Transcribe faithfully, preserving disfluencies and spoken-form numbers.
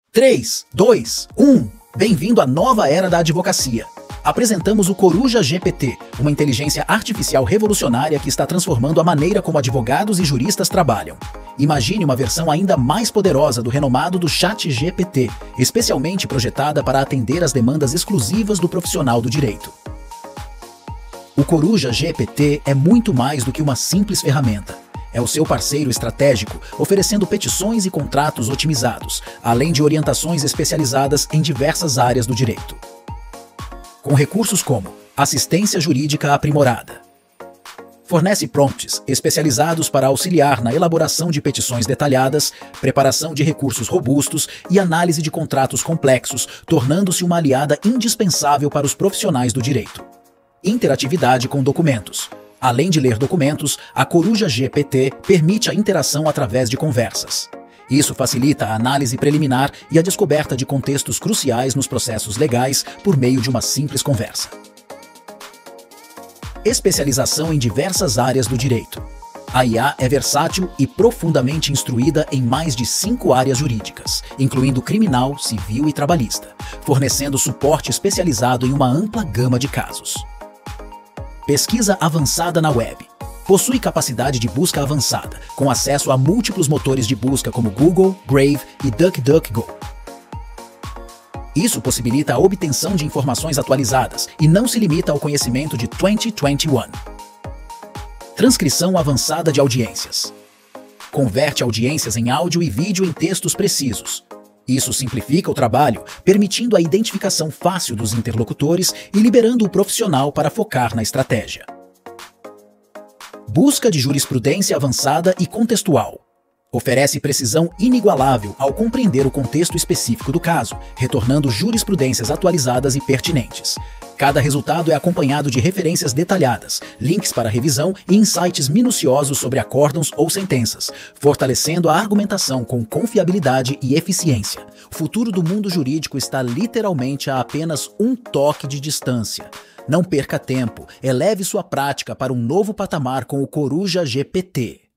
três, dois, um. Bem-vindo à nova era da advocacia. Apresentamos o Coruja G P T, uma inteligência artificial revolucionária que está transformando a maneira como advogados e juristas trabalham. Imagine uma versão ainda mais poderosa do renomado do Chat G P T, especialmente projetada para atender às demandas exclusivas do profissional do direito. O Coruja G P T é muito mais do que uma simples ferramenta. É o seu parceiro estratégico, oferecendo petições e contratos otimizados, além de orientações especializadas em diversas áreas do direito. Com recursos como assistência jurídica aprimorada. Fornece prompts especializados para auxiliar na elaboração de petições detalhadas, preparação de recursos robustos e análise de contratos complexos, tornando-se uma aliada indispensável para os profissionais do direito. Interatividade com documentos. Além de ler documentos, a Coruja G P T permite a interação através de conversas. Isso facilita a análise preliminar e a descoberta de contextos cruciais nos processos legais por meio de uma simples conversa. Especialização em diversas áreas do direito. A I A é versátil e profundamente instruída em mais de cinco áreas jurídicas, incluindo criminal, civil e trabalhista, fornecendo suporte especializado em uma ampla gama de casos. Pesquisa avançada na web. Possui capacidade de busca avançada, com acesso a múltiplos motores de busca como Google, Brave e DuckDuckGo. Isso possibilita a obtenção de informações atualizadas e não se limita ao conhecimento de dois mil e vinte e um. Transcrição avançada de audiências. Converte audiências em áudio e vídeo em textos precisos. Isso simplifica o trabalho, permitindo a identificação fácil dos interlocutores e liberando o profissional para focar na estratégia. Busca de jurisprudência avançada e contextual. Oferece precisão inigualável ao compreender o contexto específico do caso, retornando jurisprudências atualizadas e pertinentes. Cada resultado é acompanhado de referências detalhadas, links para revisão e insights minuciosos sobre acórdãos ou sentenças, fortalecendo a argumentação com confiabilidade e eficiência. O futuro do mundo jurídico está literalmente a apenas um toque de distância. Não perca tempo, eleve sua prática para um novo patamar com o Coruja G P T.